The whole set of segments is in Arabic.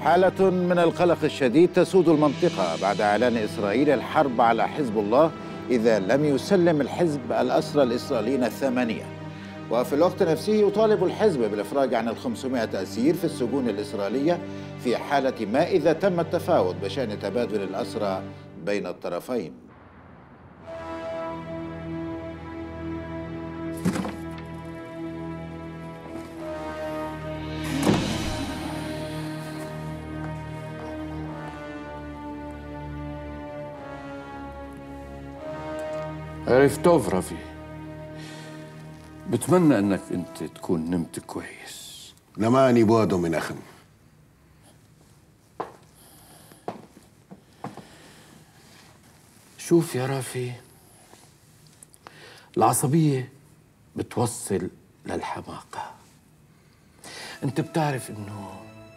حالة من القلق الشديد تسود المنطقة بعد إعلان إسرائيل الحرب على حزب الله إذا لم يسلم الحزب الأسرى الإسرائيليين 8. وفي الوقت نفسه يطالب الحزب بالإفراج عن 500 أسير في السجون الإسرائيلية في حالة ما إذا تم التفاوض بشأن تبادل الأسرى بين الطرفين. عرف توف رافي. بتمنى انك انت تكون نمت كويس. نماني بوادو من أخم. شوف يا رافي، العصبية بتوصل للحماقة. انت بتعرف انه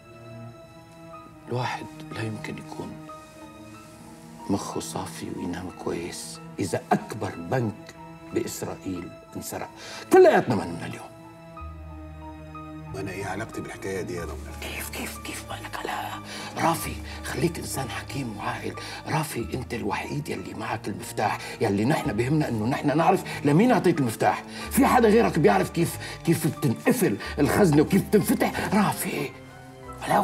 الواحد لا يمكن يكون مخه صافي وينام كويس إذا أكبر بنك بإسرائيل انسرق. كلياتنا مننا اليوم. وأنا إيه علاقتي بالحكاية دي يا دمر؟ كيف مالك؟ لا رافي، خليك إنسان حكيم وعاقل. رافي، أنت الوحيد يلي معك المفتاح، يلي نحن بهمنا إنه نحن نعرف لمين أعطيت المفتاح. في حدا غيرك بيعرف كيف بتنقفل الخزنة وكيف بتنفتح؟ رافي ولو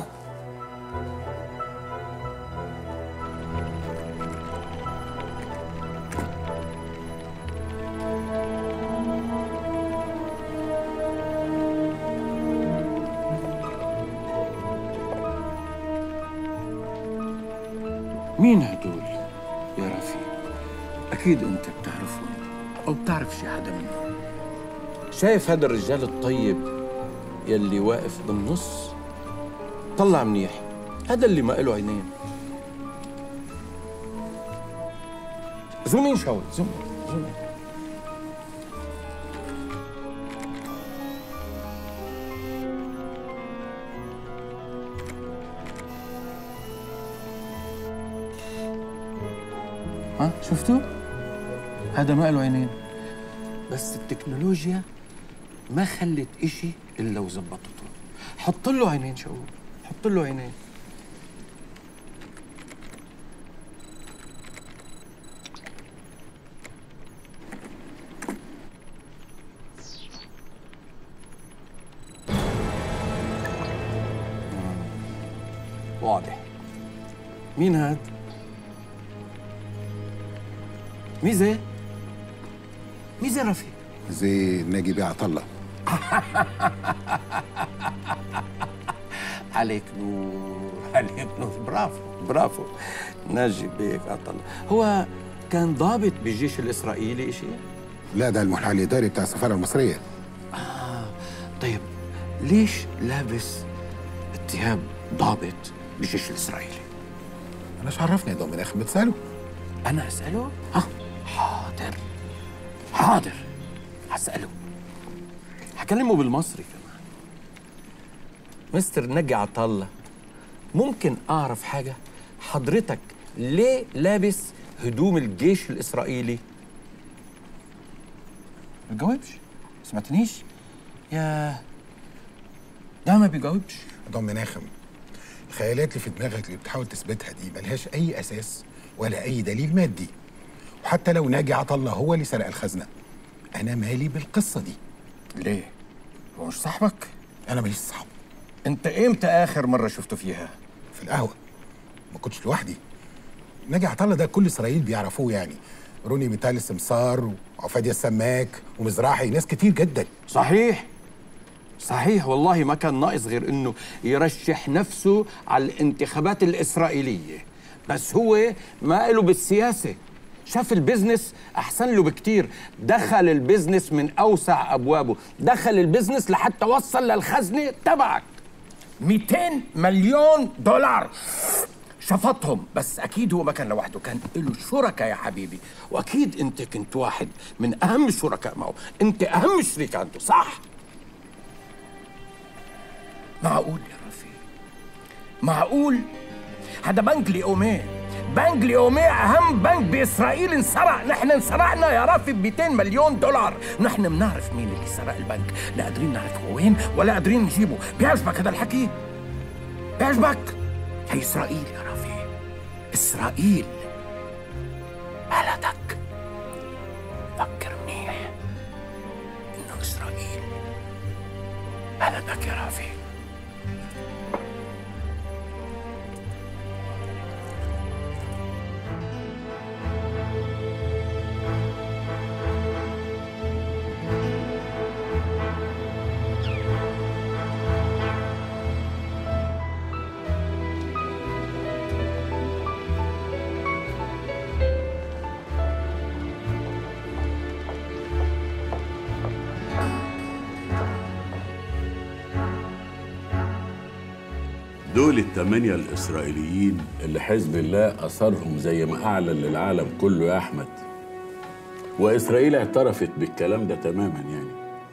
مين هدول يا رافي؟ أكيد أنت بتعرفهم أو بتعرف شي حدا منهم. شايف هذا الرجال الطيب يلي واقف بالنص؟ طلع منيح، هذا اللي ما له عينين. زومين شوي، زومين. شفتوا؟ هذا ما له عينين، بس التكنولوجيا ما خلت إشي إلا وزبطته. حط له عينين شو، حط له عينين. واضح. مين هاد؟ ميزة رفيق. زي ناجي بيه عطلة. عليك نور، برافو. ناجي بيك عطلة هو كان ضابط بالجيش الإسرائيلي شيء؟ لا، ده المحامي الإداري بتاع السفارة المصرية. طيب ليش لابس ثياب ضابط بالجيش الإسرائيلي؟ أنا شو عرفني يا دوم أخي، بتسأله؟ أنا أسأله؟ حاضر هسأله. هكلمه بالمصري كمان. مستر نجي عطلة، ممكن أعرف حاجة؟ حضرتك ليه لابس هدوم الجيش الإسرائيلي؟ ما بيجاوبش. سمعتنيش؟ يا ده ما بيجاوبش. دوم ناخم، الخيالات اللي في دماغك اللي بتحاول تثبتها دي ملهاش أي أساس ولا أي دليل مادي. وحتى لو ناجي عطلة هو اللي سرق الخزنة، أنا مالي بالقصة دي. ليه؟ هو مش صاحبك؟ أنا ماليش صاحب. أنت إمتى آخر مرة شفته فيها؟ في القهوة، ما كنتش لوحدي. ناجي عطلة ده كل إسرائيل بيعرفوه يعني. روني ميتال السمسار وعفادية السماك ومزراحي، ناس كتير جدا. صحيح والله ما كان ناقص غير إنه يرشح نفسه على الانتخابات الإسرائيلية، بس هو ما له بالسياسة. شاف البزنس أحسن له بكتير، دخل البزنس من أوسع أبوابه، دخل البزنس لحتى وصل للخزنة تبعك 200 مليون دولار شفطهم. بس أكيد هو ما كان لوحده، كان له شركاء يا حبيبي، وأكيد أنت كنت واحد من أهم الشركاء معه، أنت أهم شريك عنده، صح؟ معقول يا رفيق؟ معقول؟ هذا بنك ليومي أهم بنك بإسرائيل انسرق. نحن انسرقنا يا رافي ب 200 مليون دولار. نحن بنعرف مين اللي سرق البنك، لا قادرين نعرف هو وين ولا قادرين نجيبه. بيعجبك هذا الحكي؟ بيعجبك؟ هي إسرائيل يا رفيق، إسرائيل بلدك. فكر منيح إنه إسرائيل بلدك يا رفيق. دول الثمانية الإسرائيليين اللي حزب الله أصرهم زي ما أعلن للعالم كله يا أحمد، وإسرائيل اعترفت بالكلام ده تماما.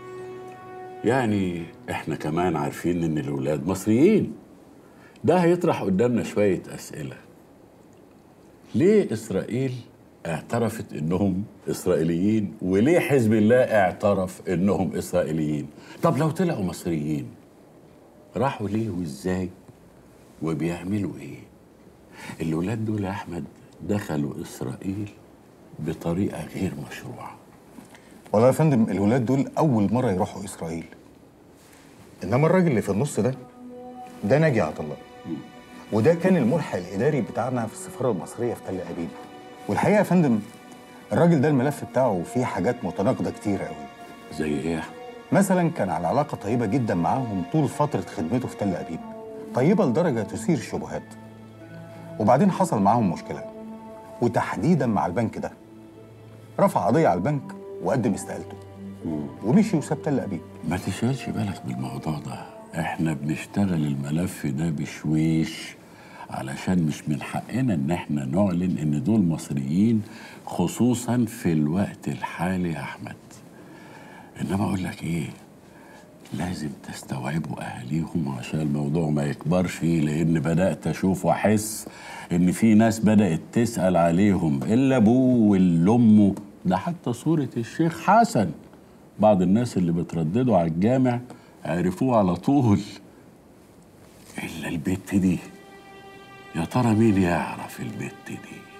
يعني إحنا كمان عارفين إن الأولاد مصريين. ده هيطرح قدامنا شوية أسئلة. ليه إسرائيل اعترفت إنهم إسرائيليين؟ وليه حزب الله اعترف إنهم إسرائيليين؟ طب لو طلعوا مصريين راحوا ليه وإزاي؟ وبيعملوا ايه؟ الولاد دول يا احمد دخلوا اسرائيل بطريقه غير مشروعه. والله يا فندم الولاد دول اول مره يروحوا اسرائيل، انما الراجل اللي في النص ده ناجي عطا الله، وده كان الملحق الاداري بتاعنا في السفاره المصريه في تل ابيب. والحقيقه يا فندم الراجل ده الملف بتاعه فيه حاجات متناقضه كتير قوي. زي ايه يا احمد؟ مثلا كان على علاقه طيبه جدا معاهم طول فتره خدمته في تل ابيب، طيبة لدرجة تثير الشبهات. وبعدين حصل معاهم مشكلة، وتحديدا مع البنك ده. رفع قضية على البنك وقدم استقالته ومشي وساب تل أبيب. ما تشغلش بالك بالموضوع ده، احنا بنشتغل الملف ده بشويش علشان مش من حقنا ان احنا نعلن ان دول مصريين، خصوصا في الوقت الحالي يا احمد. انما اقول لك ايه، لازم تستوعبوا أهاليهم عشان الموضوع ما يكبرش، لأن بدأت أشوف وأحس إن في ناس بدأت تسأل عليهم، إلا أبوه واللي أمه، ده حتى صورة الشيخ حسن بعض الناس اللي بترددوا على الجامع عرفوه على طول. إلا البت دي، يا ترى مين يعرف البت دي؟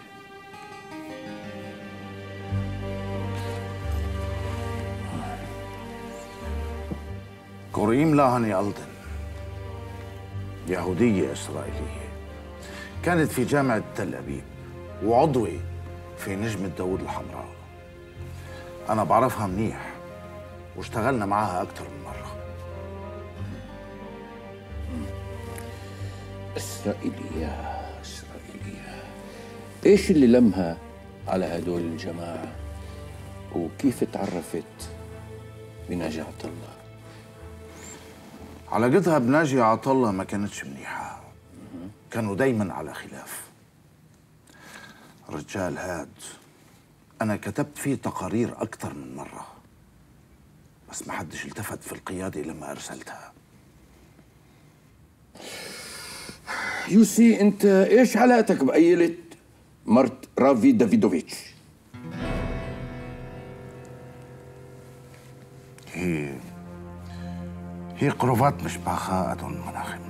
كوريم لاهاني ألدن، يهودية إسرائيلية، كانت في جامعة تل أبيب وعضوة في نجمة داوود الحمراء. أنا بعرفها منيح واشتغلنا معاها أكثر من مرة. إسرائيلية. إيش اللي لمها على هدول الجماعة؟ وكيف تعرفت بناجي عطا الله؟ علاقتها بناجي عطا الله ما كانتش منيحة، كانوا دايما على خلاف. رجال هاد أنا كتبت فيه تقارير أكثر من مرة، بس ما حدش التفت في القيادة لما أرسلتها. يوسي، أنت إيش علاقتك بقيلة مرت رافي دافيدوفيتش؟ هي قروفات مشباخة أدون مناخم.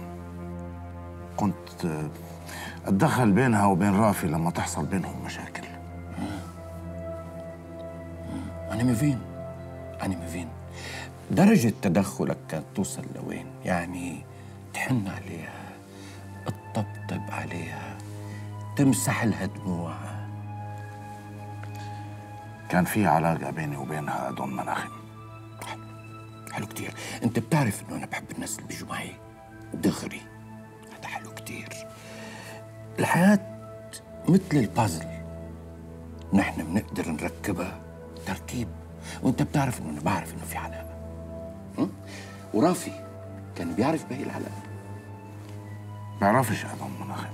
كنت أتدخل بينها وبين رافي لما تحصل بينهم مشاكل. أنا مفين درجة تدخلك كانت توصل لوين؟ يعني تحن عليها، تطبطب عليها، تمسح لها دموعها. كان في علاقة بيني وبينها أدون مناخم. حلو كتير. انت بتعرف انه انا بحب الناس اللي بيجوا معي دغري، هذا حلو كتير. الحياة مثل البازل، نحن بنقدر نركبها تركيب، وانت بتعرف انه انا بعرف انه في علاقة. ورافي كان بيعرف بهي العلاقة. بعرفش أدون مناخم.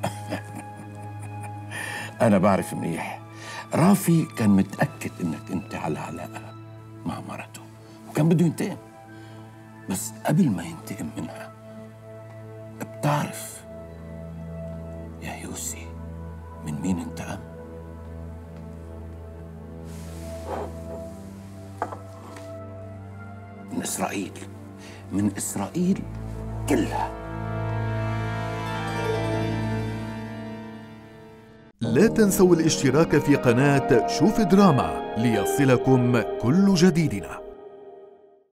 انا بعرف منيح. رافي كان متأكد انك انت على علاقة مع مرته، وكان بده ينتقم. بس قبل ما ينتقم منها، بتعرف يا يوسي من مين انتقم؟ من إسرائيل، من إسرائيل كلها. لا تنسوا الاشتراك في قناة شوف دراما ليصلكم كل جديدنا.